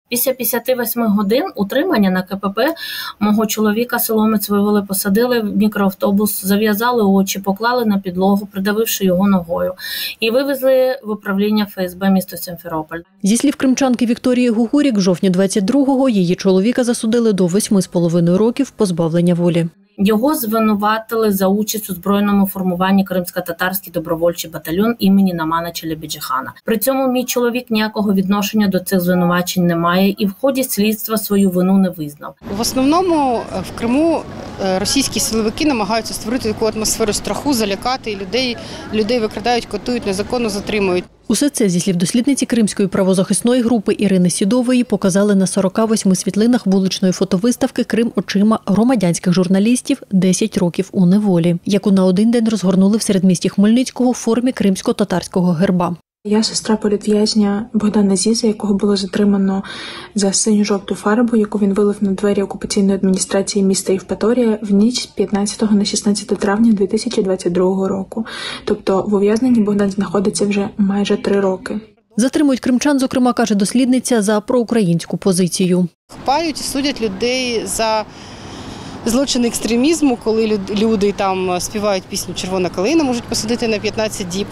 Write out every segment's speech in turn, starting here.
Після 58 годин утримання на КПП мого чоловіка силомець вивели, посадили в мікроавтобус, зав'язали очі, поклали на підлогу, придавивши його ногою, і вивезли в управління ФСБ міста Сімферополь. Зі слів кримчанки Вікторії Гугурік, в жовтні 22-го її чоловіка засудили до 8,5 років позбавлення волі. Його звинуватили за участь у збройному формуванні Кримсько-татарський добровольчий батальйон імені Намана Челебіджіхана. При цьому мій чоловік ніякого відношення до цих звинувачень не має і в ході слідства свою вину не визнав. В основному в Криму російські силовики намагаються створити таку атмосферу страху, залякати людей викрадають, катують, незаконно затримують. Усе це, зі слів дослідниці Кримської правозахисної групи Ірини Сідової, показали на 48 світлинах вуличної фотовиставки «Крим очима» громадянських журналістів «10 років у неволі», яку на один день розгорнули в середмісті Хмельницького в формі кримсько-татарського герба. Я сестра політв'язня Богдана Зіза, якого було затримано за синьо-жовту фарбу, яку він вилив на двері окупаційної адміністрації міста Євпаторія в ніч з 15 на 16 травня 2022 року. Тобто в ув'язненні Богдан знаходиться вже майже 3 роки. Затримують кримчан, зокрема, каже дослідниця, за проукраїнську позицію. Хапають і судять людей за злочини екстремізму, коли люди там співають пісню «Червона калина», можуть посадити на 15 діб.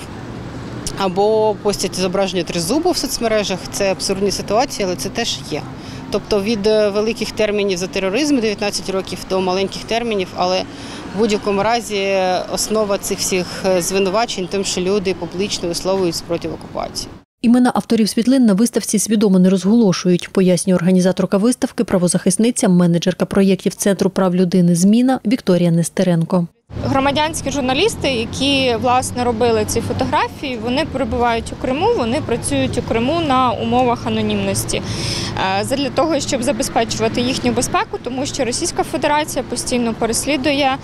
Або постять зображення тризубу в соцмережах. Це абсурдні ситуації, але це теж є. Тобто від великих термінів за тероризм 19 років до маленьких термінів, але в будь-якому разі основа цих всіх звинувачень тим, що люди публічно висловлюють спротив окупації. Імена авторів світлин на виставці свідомо не розголошують, пояснює організаторка виставки, правозахисниця, менеджерка проєктів Центру прав людини «Зміна» Вікторія Нестеренко. Громадянські журналісти, які, власне, робили ці фотографії, вони перебувають у Криму, вони працюють у Криму на умовах анонімності. Задля того, щоб забезпечувати їхню безпеку, тому що Російська Федерація постійно переслідує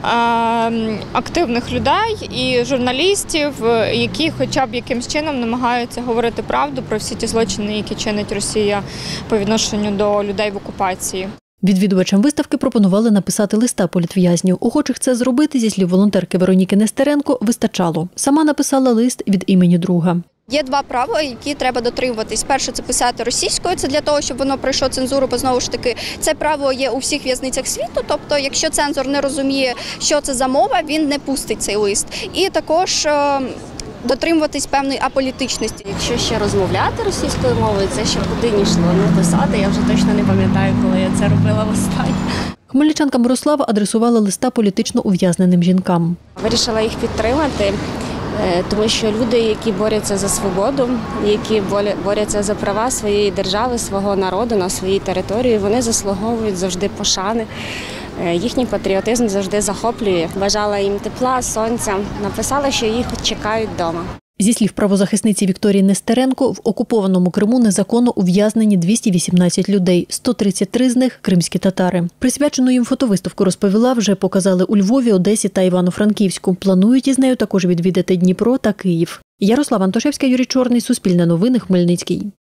активних людей і журналістів, які хоча б якимсь чином намагаються говорити правду про всі ті злочини, які чинить Росія по відношенню до людей в окупації. Відвідувачам виставки пропонували написати листа політв'язню. Охочих це зробити, зі слів волонтерки Вероніки Нестеренко, вистачало. Сама написала лист від імені друга. Є 2 правила, які треба дотримуватись. Перше – це писати російською, це для того, щоб воно пройшло цензуру, бо знову ж таки це правило є у всіх в'язницях світу, тобто якщо цензор не розуміє, що це за мова, він не пустить цей лист. І також дотримуватись певної аполітичності. Якщо ще розмовляти російською мовою, це ще куди ні йшло, не писати. Я вже точно не пам'ятаю, коли я це робила востаннє. Хмельничанка Мирослава адресувала листа політично ув'язненим жінкам. Вирішила їх підтримати, тому що люди, які борються за свободу, які борються за права своєї держави, свого народу на своїй території, вони заслуговують завжди пошани. Їхній патріотизм завжди захоплює. Бажала їм тепла, сонця. Написала, що їх чекають вдома. Зі слів правозахисниці Вікторії Нестеренко, в окупованому Криму незаконно ув'язнені 218 людей, 133 з них – кримські татари. Присвячену їм фотовиставку, розповіла, вже показали у Львові, Одесі та Івано-Франківську. Планують із нею також відвідати Дніпро та Київ. Ярослава Антошевська, Юрій Чорний, Суспільне новини, Хмельницький.